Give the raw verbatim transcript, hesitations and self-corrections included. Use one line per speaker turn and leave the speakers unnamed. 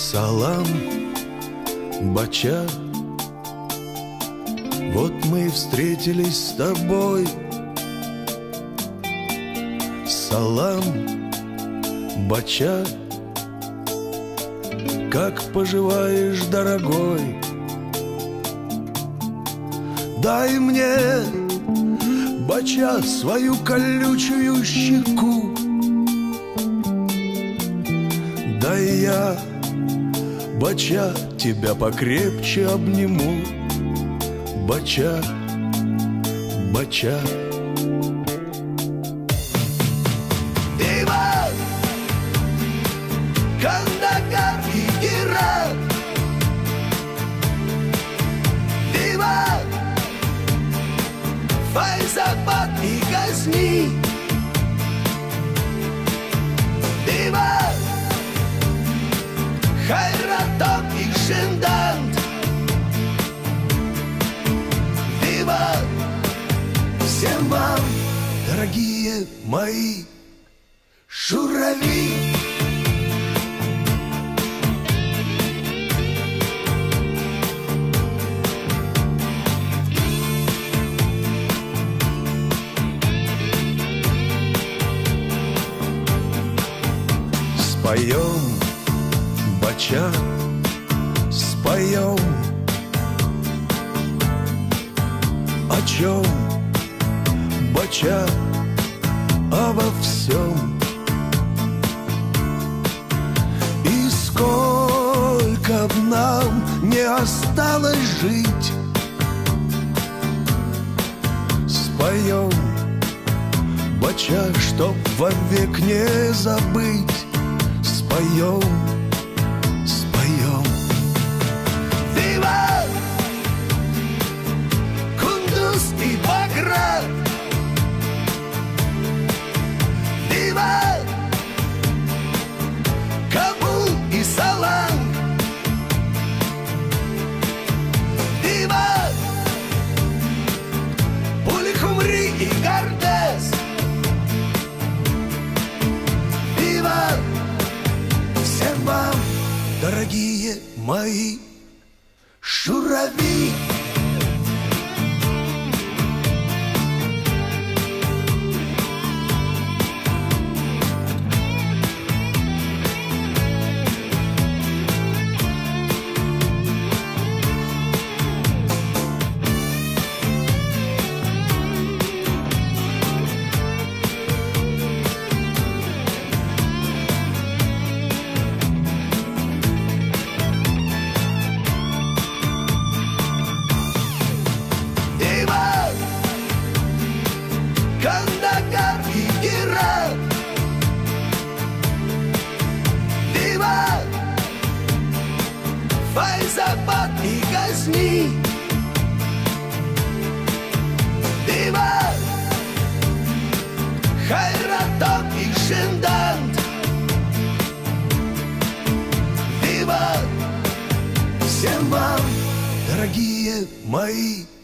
Салам, бача, вот мы и встретились с тобой. Салам, бача, как поживаешь, дорогой? Дай мне, бача, свою колючую щеку. Дай я, бача, тебя покрепче обниму. Бача, бача.
Viva Кандагар и Герат! Viva Файзабад и Газни! Viva Хайратон и Шиндант! Viva всем вам,
Дорогие мои
журавли!
Споем, бача, споем. О чем, бача, обо всем. И сколько б нам не осталось жить, споем, бача, чтоб вовек не забыть. Споем, споем.
Viva Кундуз и Баграт! Viva Кабул и Саланг! Viva Пулихумри и Гардес! Viva всем вам,
Дорогие мои
журавли! Кандагар и Герат! Viva Файзабад и Газни! Viva Хайратон и Шиндант! Viva всем вам,
дорогие мои